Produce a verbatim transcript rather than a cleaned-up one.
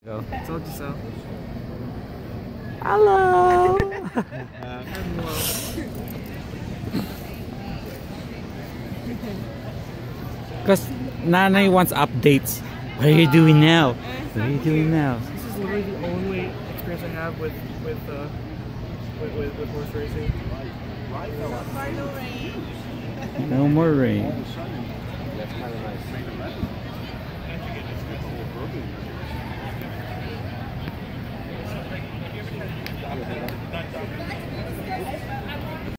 Go. Told you so. Hello. Because Nanay wants updates. What are you doing now? What are you doing now? This is literally the only experience I have with with uh, with, with, with horse racing. So far, no rain. No more rain. That's kind of nice.